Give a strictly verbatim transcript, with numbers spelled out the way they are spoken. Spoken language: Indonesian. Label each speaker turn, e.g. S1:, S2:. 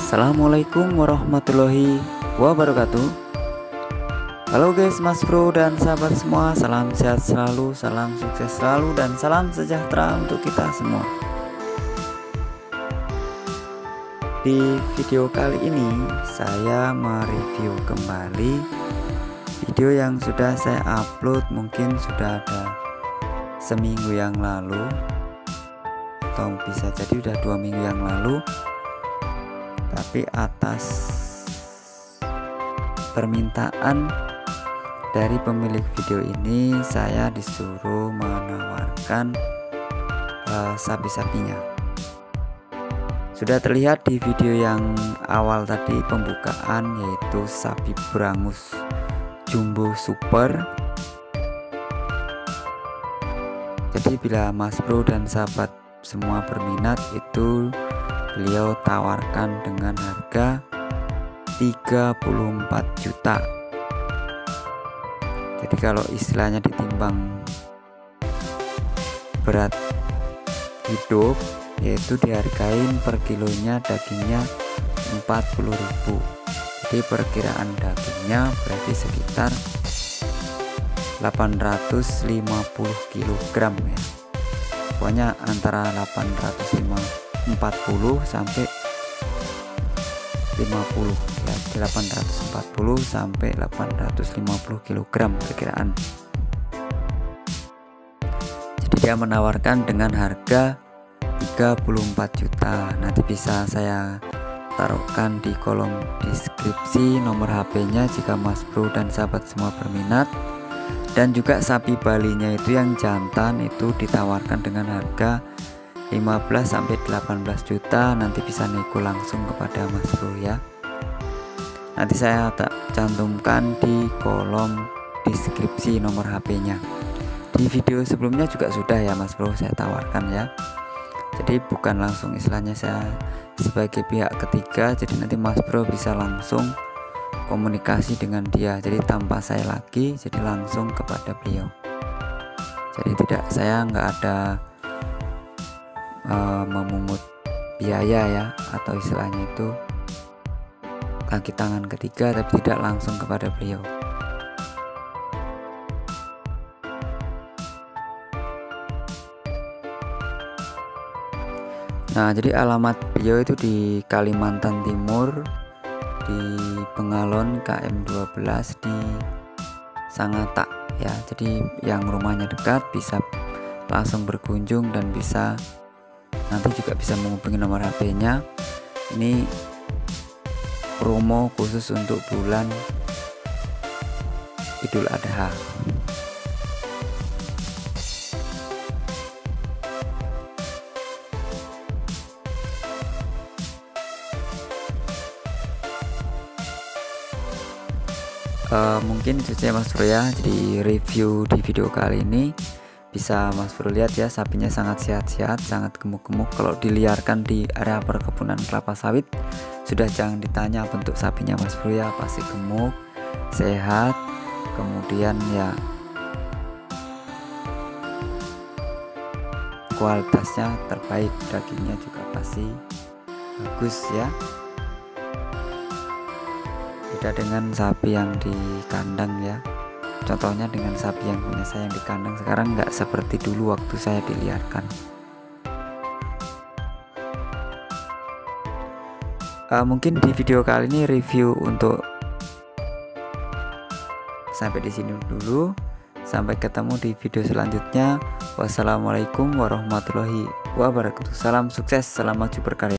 S1: Assalamualaikum warahmatullahi wabarakatuh. Halo guys, Mas Bro dan sahabat semua, salam sehat selalu, salam sukses selalu, dan salam sejahtera untuk kita semua. Di video kali ini saya mereview kembali video yang sudah saya upload, mungkin sudah ada seminggu yang lalu atau bisa jadi udah dua minggu yang lalu. Tapi atas permintaan dari pemilik video ini, saya disuruh menawarkan uh, sapi-sapinya. Sudah terlihat di video yang awal tadi pembukaan, yaitu sapi Brangus Jumbo Super. Jadi bila Mas Bro dan sahabat semua berminat, itu beliau tawarkan dengan harga tiga puluh empat juta. Jadi kalau istilahnya ditimbang berat hidup, yaitu dihargain per kilonya dagingnya empat puluh ribu. Jadi perkiraan dagingnya berarti sekitar delapan ratus lima puluh kilogram ya. Pokoknya antara delapan ratus empat puluh sampai lima puluh ya, delapan ratus empat puluh sampai delapan ratus lima puluh kilogram perkiraan. Jadi dia menawarkan dengan harga tiga puluh empat juta. Nanti bisa saya taruhkan di kolom deskripsi nomor H P-nya jika Mas Bro dan sahabat semua berminat. Dan juga sapi Balinya itu yang jantan itu ditawarkan dengan harga lima belas sampai delapan belas juta. Nanti bisa nego langsung kepada Mas Bro ya. Nanti saya tak cantumkan di kolom deskripsi nomor H P-nya. Di video sebelumnya juga sudah ya Mas Bro saya tawarkan ya. Jadi bukan langsung istilahnya saya sebagai pihak ketiga, jadi nanti Mas Bro bisa langsung komunikasi dengan dia. Jadi tanpa saya lagi, jadi langsung kepada beliau. Jadi tidak, saya nggak ada Uh, memungut biaya ya, atau istilahnya itu kaki tangan ketiga, tapi tidak langsung kepada beliau. Nah, jadi alamat beliau itu di Kalimantan Timur, di Bengalon K M dua belas di Sangatta ya. Jadi yang rumahnya dekat bisa langsung berkunjung dan bisa nanti juga bisa menghubungi nomor H P-nya. Ini promo khusus untuk bulan Idul Adha. Uh, mungkin itu saja Mas Bro ya. Jadi review di video kali ini bisa Mas Bro lihat ya, sapinya sangat sehat-sehat, sangat gemuk-gemuk. Kalau diliarkan di area perkebunan kelapa sawit, sudah jangan ditanya bentuk sapinya Mas Bro ya, pasti gemuk, sehat, kemudian ya kualitasnya terbaik, dagingnya juga pasti bagus ya. Beda dengan sapi yang di kandang ya. Contohnya dengan sapi yang punya saya yang di kandang sekarang nggak seperti dulu waktu saya diliarkan. Uh, mungkin di video kali ini review untuk sampai di sini dulu. Sampai ketemu di video selanjutnya. Wassalamualaikum warahmatullahi wabarakatuh. Salam sukses, salam maju berkarya.